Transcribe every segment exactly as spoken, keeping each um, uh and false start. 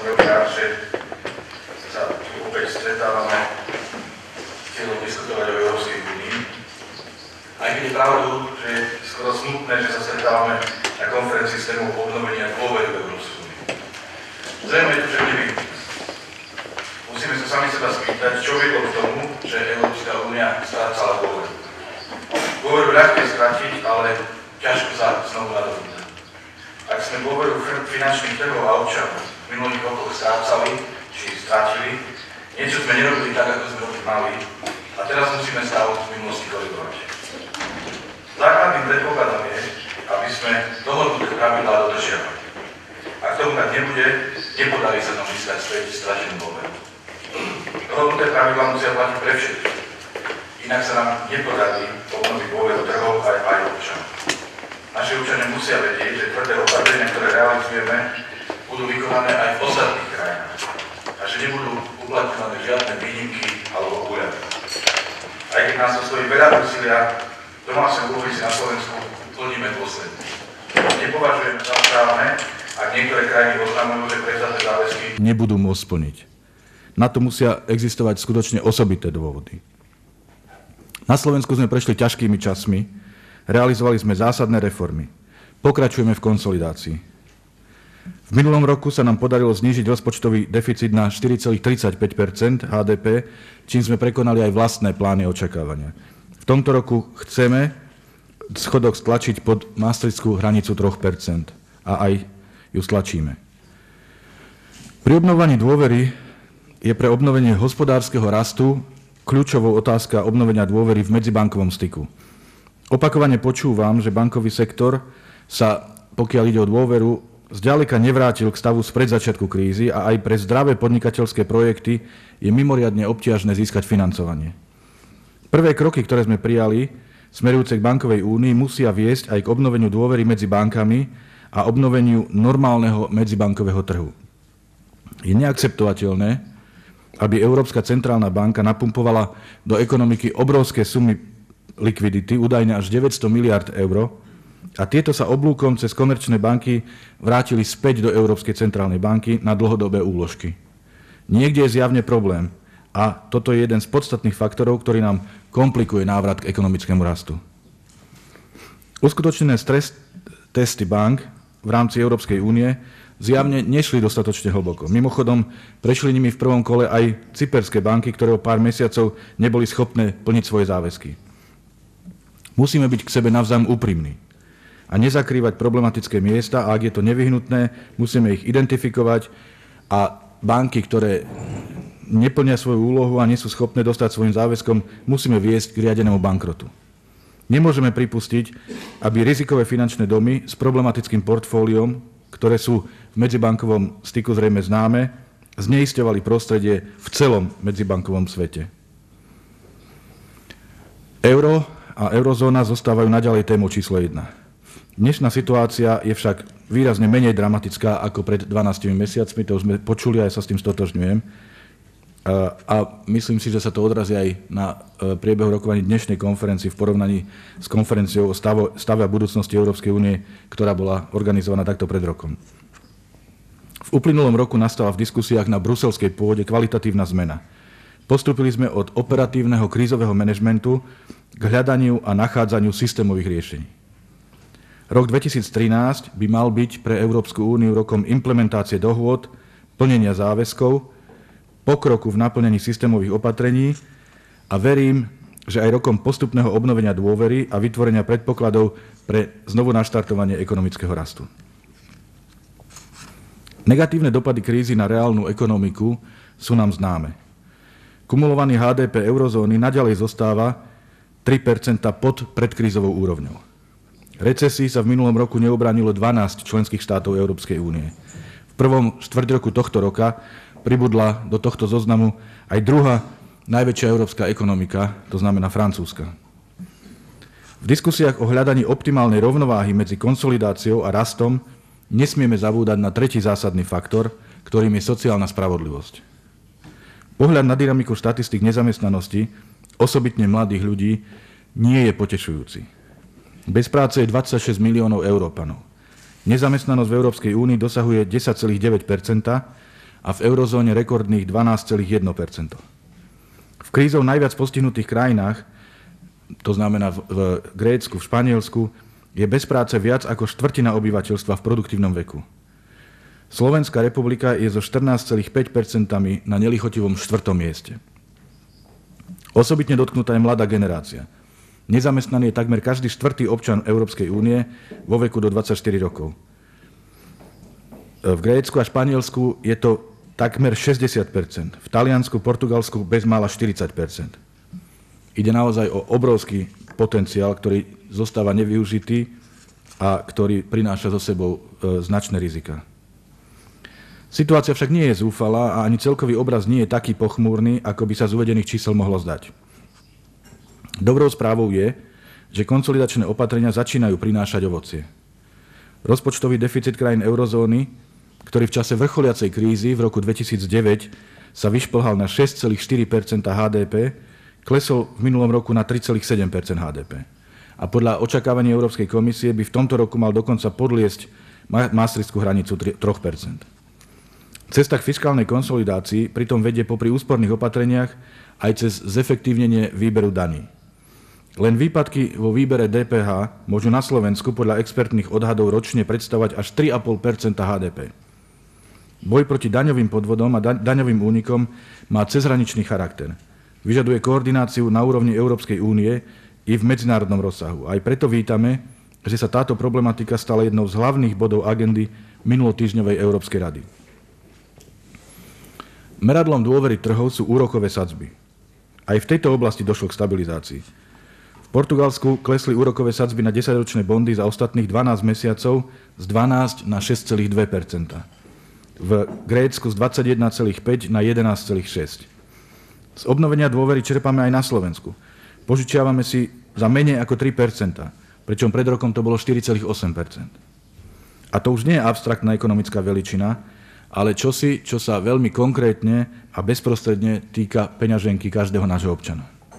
veľmi rád, že sa opäť stretávame s cieľom diskutovať o Európskej únii. Aj keď je pravdu, že je skoro smutné, že sa stretávame na konferencii s témou obnovenia dôvery v Európskej únii. Zrejme je to však nevyhnutné. Musíme sa sami seba spýtať, čo viedlo k tomu, že Európska únia strácala dôveru. Dôveru ľahké stratiť, ale ťažko sa znovu nadobúda. Ak sme dôveru finančných trhov a občanov v minulých rokoch strácali, či stratili, niečo sme nerobili tak, ako sme robiť mali, a teraz musíme stav z minulosti korigovať. Základným predpokladom je, aby sme dohodnuté pravidlá dodržiavali. Ak tomu tak nebude, nepodarí sa nám získať späť stratenú dôveru. Dohodnuté pravidlá musia platiť pre všetkých. Inak sa nám nepodarí obnoviť dôveru trhov aj aj občanov. Naši občania musia vedieť, že tvrdé opatrenia, ktoré realizujeme, budú vykonané aj v ostatných krajinách a že nebudú uplatňované žiadne výnimky alebo úľavy. Aj keď nás to stojí veľa úsilia, domáce úlohy si na Slovensku plníme dôsledne. Nepovažujeme za správne, ak niektoré krajiny oznamujú, že prevzaté záväzky nebudú môcť splniť. Na to musia existovať skutočne osobité dôvody. Na Slovensku sme prešli ťažkými časmi, realizovali sme zásadné reformy. Pokračujeme v konsolidácii. V minulom roku sa nám podarilo znížiť rozpočtový deficit na štyri celé tridsaťpäť percent há dé pé, čím sme prekonali aj vlastné plány očakávania. V tomto roku chceme schodok stlačiť pod maastrichtskú hranicu tri percentá a aj ju stlačíme. Pri obnovovaní dôvery je pre obnovenie hospodárskeho rastu kľúčovou otázka obnovenia dôvery v medzibankovom styku. Opakovane počúvam, že bankový sektor sa, pokiaľ ide o dôveru, zďaleka nevrátil k stavu spred začiatku krízy a aj pre zdravé podnikateľské projekty je mimoriadne obťažné získať financovanie. Prvé kroky, ktoré sme prijali, smerujúce k bankovej únii, musia viesť aj k obnoveniu dôvery medzi bankami a obnoveniu normálneho medzibankového trhu. Je neakceptovateľné, aby Európska centrálna banka napumpovala do ekonomiky obrovské sumy likvidity, údajne až deväťsto miliárd eur, a tieto sa oblúkom cez komerčné banky vrátili späť do Európskej centrálnej banky na dlhodobé úložky. Niekde je zjavne problém a toto je jeden z podstatných faktorov, ktorý nám komplikuje návrat k ekonomickému rastu. Uskutočnené stres testy bank v rámci Európskej únie zjavne nešli dostatočne hlboko. Mimochodom, prešli nimi v prvom kole aj cyperské banky, ktoré o pár mesiacov neboli schopné plniť svoje záväzky. Musíme byť k sebe navzájom úprimní a nezakrývať problematické miesta, a ak je to nevyhnutné, musíme ich identifikovať a banky, ktoré neplnia svoju úlohu a nie sú schopné dostať svojim záväzkom, musíme viesť k riadenému bankrotu. Nemôžeme pripustiť, aby rizikové finančné domy s problematickým portfóliom, ktoré sú v medzibankovom styku zrejme známe, zneisťovali prostredie v celom medzibankovom svete. Euro a eurozóna zostávajú naďalej témou číslo jedna. Dnešná situácia je však výrazne menej dramatická ako pred dvanástimi mesiacmi, to už sme počuli a ja sa s tým stotožňujem. A myslím si, že sa to odrazí aj na priebehu rokovaní dnešnej konferencie v porovnaní s konferenciou o stave a budúcnosti Európskej únie, ktorá bola organizovaná takto pred rokom. V uplynulom roku nastala v diskusiách na bruselskej pôde kvalitatívna zmena. Postúpili sme od operatívneho krízového manažmentu k hľadaniu a nachádzaniu systémových riešení. Rok dvetisíctrinásť by mal byť pre Európsku úniu rokom implementácie dohôd, plnenia záväzkov, pokroku v naplnení systémových opatrení a verím, že aj rokom postupného obnovenia dôvery a vytvorenia predpokladov pre znovu naštartovanie ekonomického rastu. Negatívne dopady krízy na reálnu ekonomiku sú nám známe. Kumulovaný há dé pé eurozóny naďalej zostáva tri percentá pod predkrízovou úrovňou. Recesii sa v minulom roku neobránilo dvanásť členských štátov Európskej únie. V prvom štvrťroku tohto roka pribudla do tohto zoznamu aj druhá najväčšia európska ekonomika, to znamená francúzska. V diskusiách o hľadaní optimálnej rovnováhy medzi konsolidáciou a rastom nesmieme zabúdať na tretí zásadný faktor, ktorým je sociálna spravodlivosť. Pohľad na dynamiku štatistík nezamestnanosti, osobitne mladých ľudí, nie je potešujúci. Bez práce je dvadsaťšesť miliónov Európanov. Nezamestnanosť v Európskej únii dosahuje desať celá deväť percenta a v eurozóne rekordných dvanásť celá jedna percenta. V krízou najviac postihnutých krajinách, to znamená v, v Grécku, v Španielsku, je bez práce viac ako štvrtina obyvateľstva v produktívnom veku. Slovenská republika je so štrnásť celá päť percenta na nelichotivom štvrtom mieste. Osobitne dotknutá je mladá generácia. Nezamestnaný je takmer každý štvrtý občan Európskej únie vo veku do dvadsaťštyri rokov. V Grécku a Španielsku je to takmer šesťdesiat percent, v Taliansku, Portugalsku bezmála štyridsať percent. Ide naozaj o obrovský potenciál, ktorý zostáva nevyužitý a ktorý prináša so sebou e, značné rizika. Situácia však nie je zúfalá a ani celkový obraz nie je taký pochmúrny, ako by sa z uvedených čísel mohlo zdať. Dobrou správou je, že konsolidačné opatrenia začínajú prinášať ovocie. Rozpočtový deficit krajín eurozóny, ktorý v čase vrcholiacej krízy v roku dvetisícdeväť sa vyšplhal na šesť celá štyri percenta há dé pé, klesol v minulom roku na tri celá sedem percenta há dé pé. A podľa očakávaní Európskej komisie by v tomto roku mal dokonca podliesť maastrichtskú hranicu tri percentá. Cesta k fiskálnej konsolidácii pritom vedie popri úsporných opatreniach aj cez zefektívnenie výberu daní. Len výpadky vo výbere dé pé há môžu na Slovensku podľa expertných odhadov ročne predstavovať až tri celá päť percenta há dé pé. Boj proti daňovým podvodom a daňovým únikom má cezhraničný charakter. Vyžaduje koordináciu na úrovni Európskej únie i v medzinárodnom rozsahu. Aj preto vítame, že sa táto problematika stala jednou z hlavných bodov agendy minulotýždňovej Európskej rady. Meradlom dôvery trhov sú úrokové sadzby. Aj v tejto oblasti došlo k stabilizácii. V Portugalsku klesli úrokové sadzby na desaťročné bondy za ostatných dvanásť mesiacov z dvanásť na šesť celá dva percenta. V Grécku z dvadsaťjeden celá päť na jedenásť celá šesť. Z obnovenia dôvery čerpáme aj na Slovensku. Požičiavame si za menej ako tri percentá, pričom pred rokom to bolo štyri celá osem percenta. A to už nie je abstraktná ekonomická veličina, ale čosi, čo sa veľmi konkrétne a bezprostredne týka peňaženky každého nášho občana.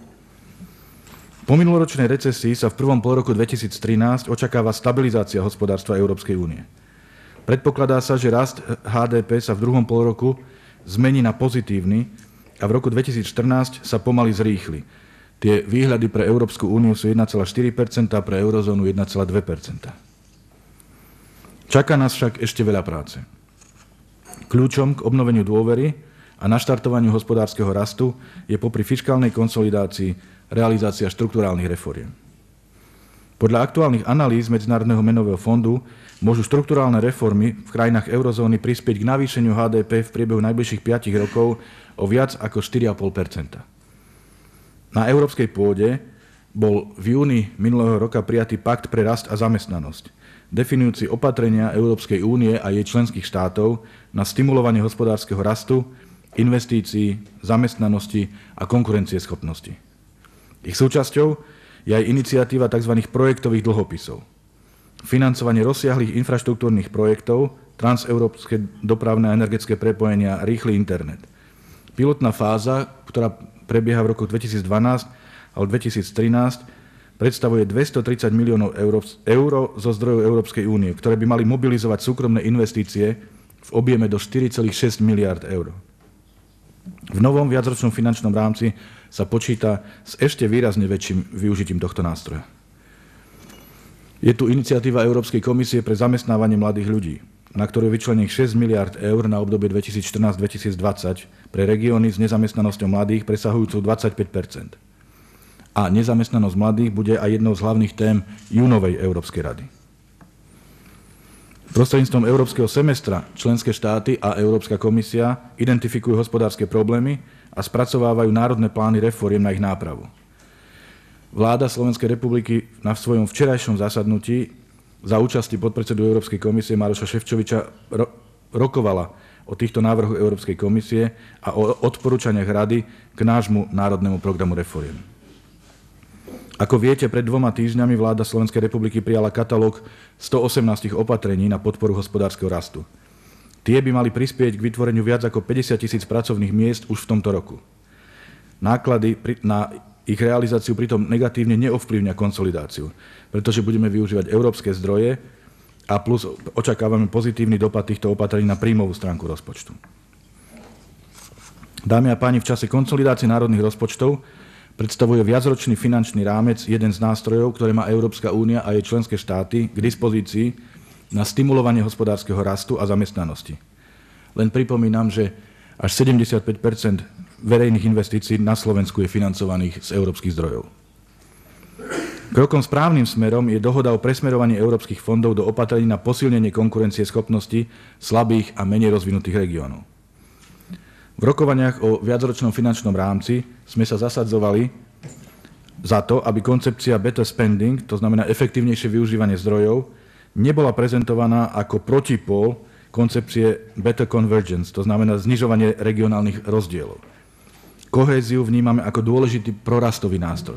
Po minuloročnej recesii sa v prvom polroku dvetisíctrinásť očakáva stabilizácia hospodárstva Európskej únie. Predpokladá sa, že rast há dé pé sa v druhom polroku zmení na pozitívny a v roku dvetisícštrnásť sa pomaly zrýchli. Tie výhľady pre Európsku úniu sú jeden celá štyri percenta, pre eurozónu jeden celá dva percenta. Čaká nás však ešte veľa práce. Kľúčom k obnoveniu dôvery a naštartovaniu hospodárskeho rastu je popri fiškálnej konsolidácii realizácia štrukturálnych reforiem. Podľa aktuálnych analýz Medzinárodného menového fondu môžu štrukturálne reformy v krajinách eurozóny prispieť k navýšeniu há dé pé v priebehu najbližších piatich rokov o viac ako štyri celá päť percenta. Na európskej pôde bol v júni minulého roka prijatý Pakt pre rast a zamestnanosť, definujúci opatrenia Európskej únie a jej členských štátov na stimulovanie hospodárskeho rastu, investícií, zamestnanosti a konkurencieschopnosti. Ich súčasťou je aj iniciatíva tzv. Projektových dlhopisov. Financovanie rozsiahlych infraštruktúrnych projektov, transeurópske dopravné a energetické prepojenia a rýchly internet. Pilotná fáza, ktorá prebieha v roku dvetisícdvanásť alebo dvetisíctrinásť, predstavuje dvestotridsať miliónov eur, eur zo zdrojov Európskej únie, ktoré by mali mobilizovať súkromné investície v objeme do štyri celá šesť miliárd eur. V novom viacročnom finančnom rámci sa počíta s ešte výrazne väčším využitím tohto nástroja. Je tu iniciatíva Európskej komisie pre zamestnávanie mladých ľudí, na ktorú je vyčlenených šesť miliárd eur na obdobie dvetisícštrnásť dvetisícdvadsať pre regióny s nezamestnanosťou mladých presahujúcou dvadsaťpäť percent. A nezamestnanosť mladých bude aj jednou z hlavných tém júnovej Európskej rady. Prostredníctvom Európskeho semestra členské štáty a Európska komisia identifikujú hospodárske problémy a spracovávajú národné plány reforiem na ich nápravu. Vláda Slovenskej republiky na svojom včerajšom zasadnutí za účasti podpredsedu Európskej komisie Maroša Šefčoviča ro- rokovala o týchto návrhoch Európskej komisie a o odporúčaniach Rady k nášmu národnému programu reforiem. Ako viete, pred dvoma týždňami vláda Slovenskej republiky prijala katalóg stoosemnásť opatrení na podporu hospodárskeho rastu. Tie by mali prispieť k vytvoreniu viac ako päťdesiat tisíc pracovných miest už v tomto roku. Náklady na ich realizáciu pritom negatívne neovplyvňa konsolidáciu, pretože budeme využívať európske zdroje a plus očakávame pozitívny dopad týchto opatrení na príjmovú stránku rozpočtu. Dámy a páni, v čase konsolidácie národných rozpočtov predstavuje viacročný finančný rámec jeden z nástrojov, ktoré má Európska únia a jej členské štáty k dispozícii na stimulovanie hospodárskeho rastu a zamestnanosti. Len pripomínam, že až sedemdesiatpäť percent verejných investícií na Slovensku je financovaných z európskych zdrojov. Krokom správnym smerom je dohoda o presmerovaní európskych fondov do opatrení na posilnenie konkurencieschopnosti slabých a menej rozvinutých regiónov. V rokovaniach o viacročnom finančnom rámci sme sa zasadzovali za to, aby koncepcia better spending, to znamená efektívnejšie využívanie zdrojov, nebola prezentovaná ako protipól koncepcie better convergence, to znamená znižovanie regionálnych rozdielov. Kohéziu vnímame ako dôležitý prorastový nástroj.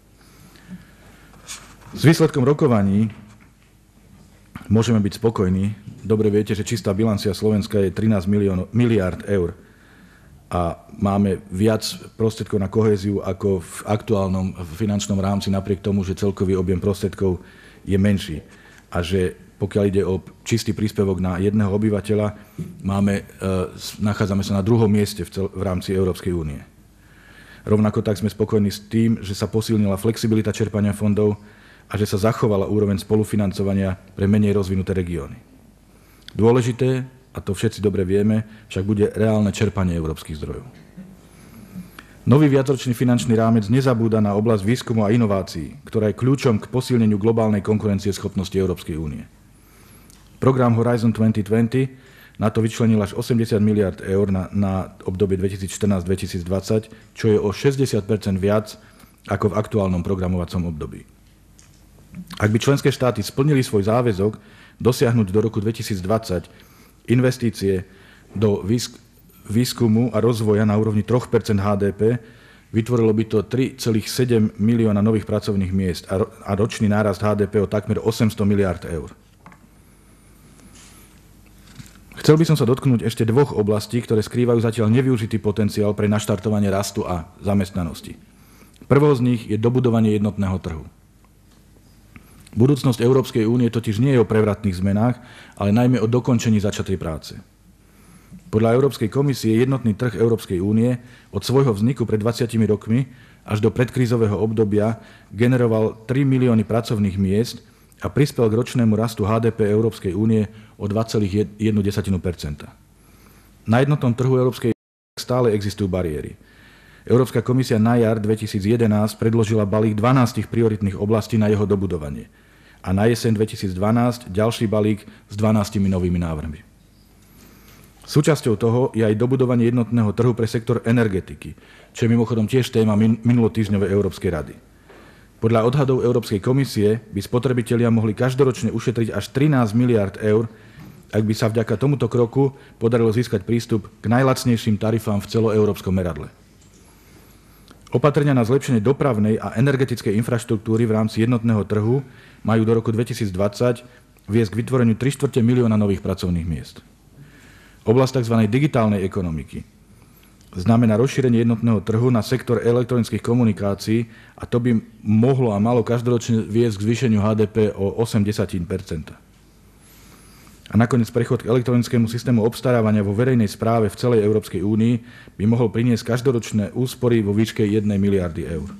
S výsledkom rokovaní môžeme byť spokojní. Dobre viete, že čistá bilancia Slovenska je trinásť miliárd eur a máme viac prostriedkov na kohéziu ako v aktuálnom finančnom rámci, napriek tomu, že celkový objem prostriedkov je menší. A že pokiaľ ide o čistý príspevok na jedného obyvateľa, máme, nachádzame sa na druhom mieste v, cel, v rámci Európskej únie. Rovnako tak sme spokojní s tým, že sa posilnila flexibilita čerpania fondov a že sa zachovala úroveň spolufinancovania pre menej rozvinuté regióny. Dôležité, a to všetci dobre vieme, však bude reálne čerpanie európskych zdrojov. Nový viacročný finančný rámec nezabúda na oblasť výskumu a inovácií, ktorá je kľúčom k posilneniu globálnej konkurencieschopnosti Európskej únie. Program Horizon dvetisícdvadsať na to vyčlenil až osemdesiat miliárd eur na, na obdobie dvetisícštrnásť dvetisícdvadsať, čo je o šesťdesiat percent viac ako v aktuálnom programovacom období. Ak by členské štáty splnili svoj záväzok dosiahnuť do roku dvetisícdvadsať investície do výskumu a rozvoja na úrovni tri percentá há dé pé, vytvorilo by to tri celé sedem milióna nových pracovných miest a ročný nárast há dé pé o takmer osemsto miliárd eur. Chcel by som sa dotknúť ešte dvoch oblastí, ktoré skrývajú zatiaľ nevyužitý potenciál pre naštartovanie rastu a zamestnanosti. Prvou z nich je dobudovanie jednotného trhu. Budúcnosť Európskej únie totiž nie je o prevratných zmenách, ale najmä o dokončení začatej práce. Podľa Európskej komisie jednotný trh Európskej únie od svojho vzniku pred dvadsiatimi rokmi až do predkrízového obdobia generoval tri milióny pracovných miest a prispel k ročnému rastu há dé pé Európskej únie o dva celé jedna percenta. Na jednotnom trhu Európskej únie stále existujú bariéry. Európska komisia na jar dvetisícjedenásť predložila balík dvanásť prioritných oblastí na jeho dobudovanie a na jeseň dvetisícdvanásť ďalší balík s dvanástimi novými návrhmi. Súčasťou toho je aj dobudovanie jednotného trhu pre sektor energetiky, čo je mimochodom tiež téma minulotýždňovej Európskej rady. Podľa odhadov Európskej komisie by spotrebitelia mohli každoročne ušetriť až trinásť miliárd eur, ak by sa vďaka tomuto kroku podarilo získať prístup k najlacnejším tarifám v celoeurópskom meradle. Opatrenia na zlepšenie dopravnej a energetickej infraštruktúry v rámci jednotného trhu majú do roku dvetisícdvadsať viesť k vytvoreniu tri štvrte milióna nových pracovných miest. Oblasť tzv. Digitálnej ekonomiky znamená rozšírenie jednotného trhu na sektor elektronických komunikácií a to by mohlo a malo každoročne viesť k zvýšeniu há dé pé o osem percent. A nakoniec prechod k elektronickému systému obstarávania vo verejnej správe v celej Európskej únii by mohol priniesť každoročné úspory vo výške jednej miliardy eur.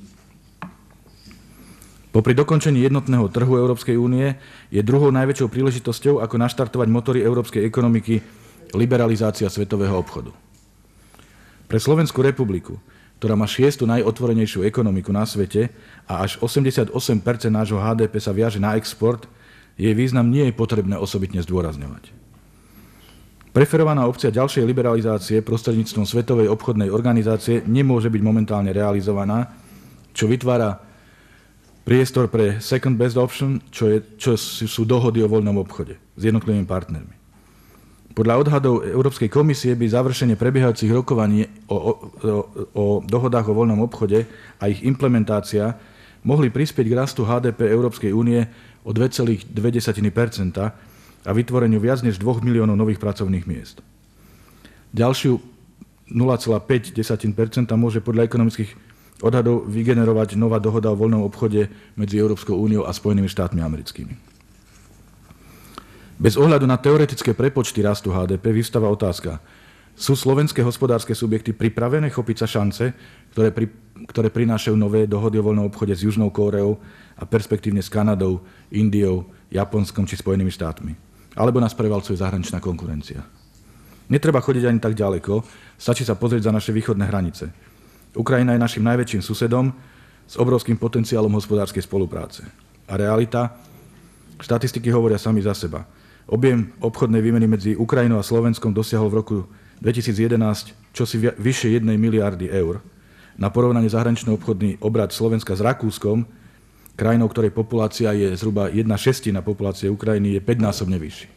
Popri dokončení jednotného trhu Európskej únie je druhou najväčšou príležitosťou, ako naštartovať motory európskej ekonomiky, liberalizácia svetového obchodu. Pre Slovenskú republiku, ktorá má šiestu najotvorenejšiu ekonomiku na svete a až osemdesiatosem percent nášho há dé pé sa viaže na export, jej význam nie je potrebné osobitne zdôrazňovať. Preferovaná opcia ďalšej liberalizácie prostredníctvom Svetovej obchodnej organizácie nemôže byť momentálne realizovaná, čo vytvára priestor pre second best option, čo, je, čo sú dohody o voľnom obchode s jednotlivými partnermi. Podľa odhadov Európskej komisie by završenie prebiehajúcich rokovaní o, o, o dohodách o voľnom obchode a ich implementácia mohli prispieť k rastu há dé pé Európskej únie o dva celé dve percenta a vytvoreniu viac než dvoch miliónov nových pracovných miest. Ďalšiu nula celé päť percenta môže podľa ekonomických odhadov vygenerovať nová dohoda o voľnom obchode medzi Európskou úniou a Spojenými štátmi americkými. Bez ohľadu na teoretické prepočty rastu há dé pé vyvstáva otázka, Sú slovenské hospodárske subjekty pripravené chopiť sa šance, ktoré, pri, ktoré prinášajú nové dohody o voľnom obchode s Južnou Kóreou a perspektívne s Kanadou, Indiou, Japonskom či Spojenými štátmi? Alebo nás prevalcuje zahraničná konkurencia? Netreba chodiť ani tak ďaleko, stačí sa pozrieť za naše východné hranice. Ukrajina je našim najväčším susedom s obrovským potenciálom hospodárskej spolupráce. A realita? Štatistiky hovoria sami za seba. Objem obchodnej výmeny medzi Ukrajinou a Slovenskom dosiahol v roku dvetisícjedenásť čosi vyššie jednej miliardy eur. Na porovnanie zahranično-obchodný obrad Slovenska s Rakúskom, krajinou, ktorej populácia je zhruba jedna šestina populácie Ukrajiny, je päťnásobne vyšší.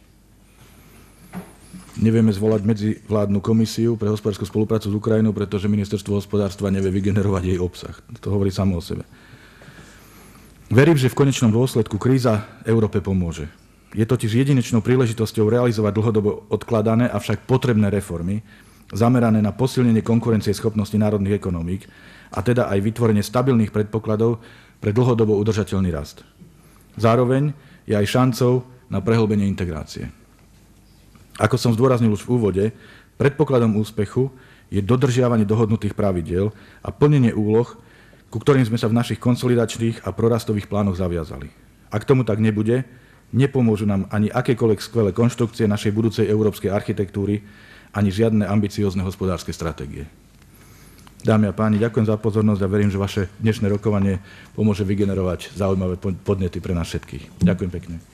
Nevieme zvolať medzivládnu komisiu pre hospodárskú spoluprácu s Ukrajinou, pretože ministerstvo hospodárstva nevie vygenerovať jej obsah. To hovorí samo o sebe. Verím, že v konečnom dôsledku kríza Európe pomôže. Je totiž jedinečnou príležitosťou realizovať dlhodobo odkladané, avšak potrebné reformy, zamerané na posilnenie konkurencie schopnosti národných ekonomík a teda aj vytvorenie stabilných predpokladov pre dlhodobo udržateľný rast. Zároveň je aj šancou na prehlbenie integrácie. Ako som zdôraznil už v úvode, predpokladom úspechu je dodržiavanie dohodnutých pravidiel a plnenie úloh, ku ktorým sme sa v našich konsolidačných a prorastových plánoch zaviazali. Ak tomu tak nebude, nepomôžu nám ani akékoľvek skvelé konštrukcie našej budúcej európskej architektúry, ani žiadne ambiciózne hospodárske stratégie. Dámy a páni, ďakujem za pozornosť a verím, že vaše dnešné rokovanie pomôže vygenerovať zaujímavé podnety pre nás všetkých. Ďakujem pekne.